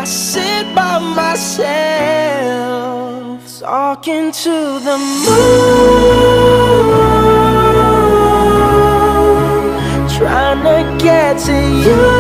sit by myself, talking to the moon, trying to get to you.